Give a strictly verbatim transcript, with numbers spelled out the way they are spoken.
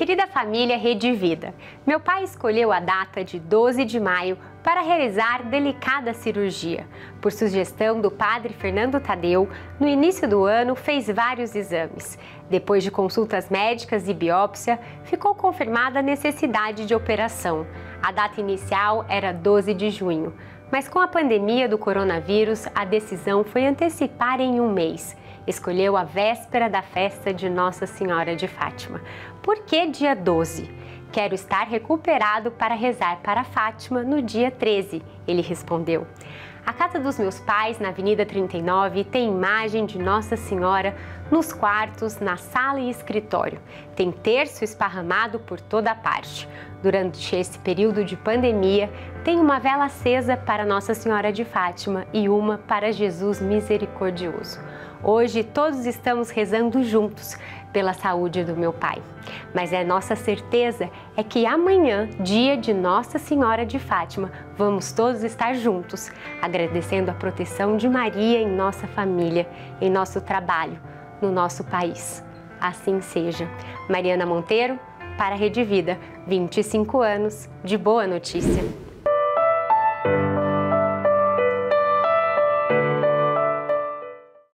Querida família Rede Vida, meu pai escolheu a data de doze de maio para realizar delicada cirurgia. Por sugestão do padre Fernando Tadeu, no início do ano fez vários exames. Depois de consultas médicas e biópsia, ficou confirmada a necessidade de operação. A data inicial era doze de junho, mas com a pandemia do coronavírus, a decisão foi antecipar em um mês. Escolheu a véspera da festa de Nossa Senhora de Fátima. Por que dia doze? Quero estar recuperado para rezar para Fátima no dia treze, ele respondeu. A casa dos meus pais, na Avenida trinta e nove, tem imagem de Nossa Senhora nos quartos, na sala e escritório. Tem terço esparramado por toda parte. Durante esse período de pandemia, tem uma vela acesa para Nossa Senhora de Fátima e uma para Jesus Misericordioso. Hoje todos estamos rezando juntos pela saúde do meu pai. Mas a nossa certeza é que amanhã, dia de Nossa Senhora de Fátima, vamos todos estar juntos, agradecendo a proteção de Maria em nossa família, em nosso trabalho, no nosso país. Assim seja. Mariana Monteiro, para a Rede Vida, vinte e cinco anos de boa notícia.